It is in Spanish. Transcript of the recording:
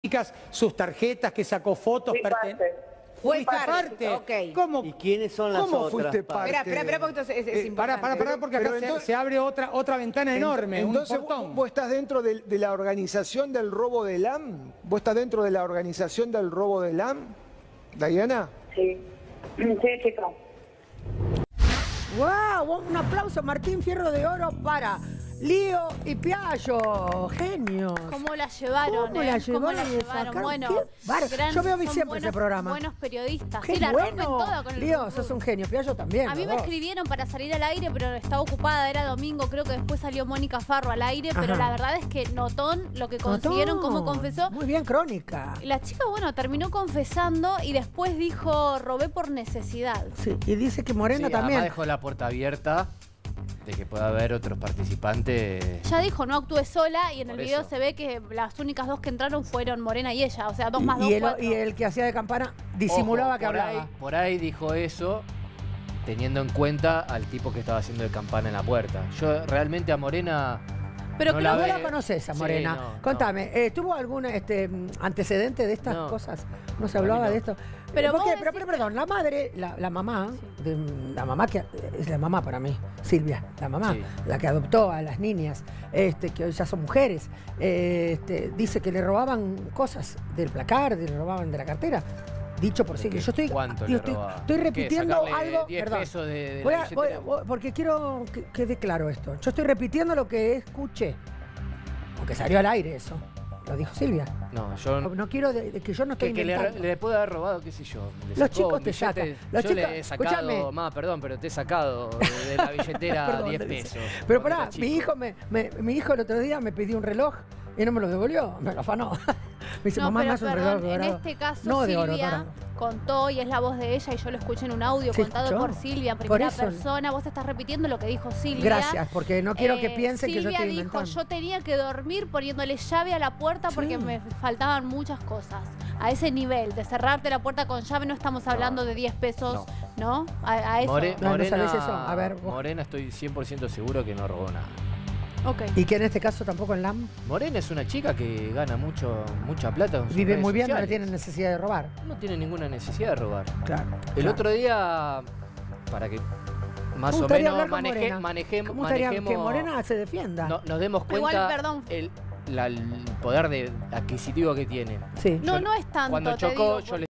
sus tarjetas, que sacó fotos. Fue parte. Okay. ¿Cómo? ¿Y quiénes son las otras? Fuiste parte? Espera, porque esto es importante. Pará, porque acá se abre otra ventana enorme, Entonces, un portón. ¿vos estás dentro de la organización del robo de LAM? ¿Vos estás dentro de la organización del robo de LAM, Diana? Sí, chico. ¡Wow! Un aplauso, Martín Fierro de Oro para Lío y Piaggio. Genios. ¿Cómo la llevaron? ¿Cómo la llevaron? Bueno, yo veo siempre ese programa. Buenos periodistas. Qué Sí, la rompen bueno. toda con el Lío, sos un genio. Piaggio también. A mí me escribieron para salir al aire, pero estaba ocupada, era domingo, creo que después salió Mónica Farro al aire, pero la verdad es que notón lo que consiguieron, cómo confesó. Muy bien, Crónica. La chica, bueno, terminó confesando y después dijo, robé por necesidad. Sí, y dice que Morena también. Además dejó la puerta abierta de que pueda haber otros participantes. Ya dijo, no actué sola y en el Por video eso. se ve que las únicas dos que entraron fueron Morena y ella, o sea, 2 más 2, 4. Y el que hacía de campana disimulaba. Ojo, que hablaba. Por ahí dijo eso teniendo en cuenta al tipo que estaba haciendo de campana en la puerta. Yo realmente a Morena... Pero no creo ¿Vos que la conoces a Morena? Sí, no, Contame, ¿tuvo algún antecedente de estas cosas? ¿No se hablaba de esto? Pero perdón, la madre, la mamá, la mamá que es la mamá para mí, Silvia, la mamá, la que adoptó a las niñas, que hoy ya son mujeres, dice que le robaban cosas del placar, le robaban de la cartera. Dicho por Silvia. Yo estoy repitiendo algo. 10 Perdón. pesos de la billetera. Porque quiero que quede claro esto. Yo estoy repitiendo lo que escuché. Aunque salió al aire eso. Lo dijo Silvia. No, yo no quiero que yo no estoy inventando. le puede haber robado, qué sé yo. Los chicos te sacan. Yo le he sacado, perdón, pero te he sacado de la billetera 10 pesos. Pero pará, mi hijo el otro día me pidió un reloj y no me lo devolvió, me lo afanó. Me dice, no, mamá, pero me hace un reloj dorado. en este caso no de oro, Silvia contó, y es la voz de ella, y yo lo escuché en un audio contado por Silvia en primera persona. Vos estás repitiendo lo que dijo Silvia. Gracias, porque no quiero que piensen que yo estoy inventando. Silvia dijo, yo tenía que dormir poniéndole llave a la puerta porque me faltaban muchas cosas. A ese nivel, de cerrarte la puerta con llave, no estamos hablando de 10 pesos, ¿no? A eso. ¿no sabés eso? A ver, vos. Morena estoy 100% seguro que no robó nada. Okay. ¿Y que en este caso tampoco en LAM? Morena es una chica que gana mucha plata con sus Vive redes muy bien, sociales. no tiene necesidad de robar. No tiene ninguna necesidad de robar. Claro. El otro día, para que más o menos manejemos... que Morena se defienda. Nos demos cuenta igual, perdón. el poder adquisitivo que tiene. Sí. No es tanto, Cuando te chocó, digo, yo le